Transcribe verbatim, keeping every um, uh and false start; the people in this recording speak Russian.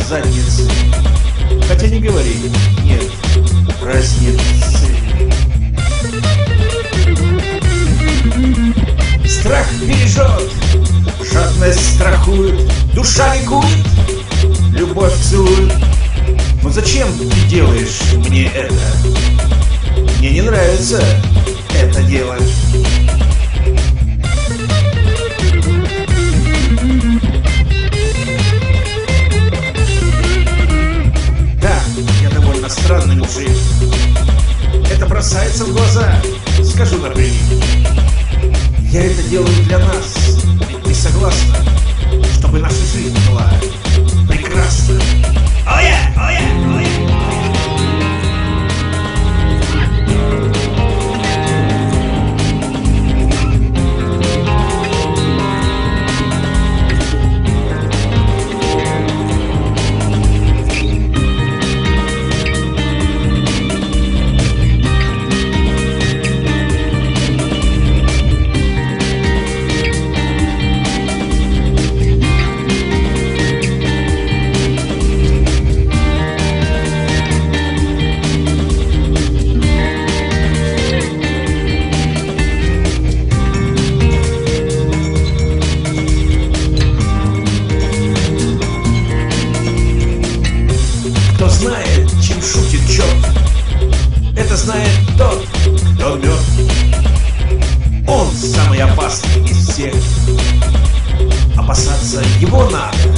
задницы. Хотя не говори, нет разницы. Страх бережет, жадность страхует, душа ликует, любовь целует. Но зачем ты делаешь мне это? Мне не нравится это дело. Да, я довольно странный мужик. Это бросается в глаза, скажу напрямик. Я это делаю для нас, ведь ты согласна, чтобы наша жизнь была прекрасна. Oh yeah, oh yeah, oh yeah. Кто знает, чем шутит черт, это знает тот, кто мертв. Он самый опасный из всех. Опасаться его надо,